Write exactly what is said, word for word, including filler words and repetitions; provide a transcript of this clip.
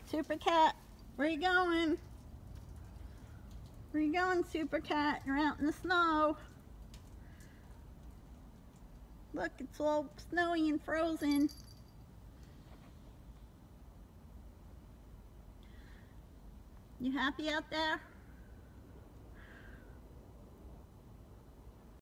Super Cat, where you going? Where you going, Super Cat? You're out in the snow. Look, it's all snowy and frozen. You happy out there?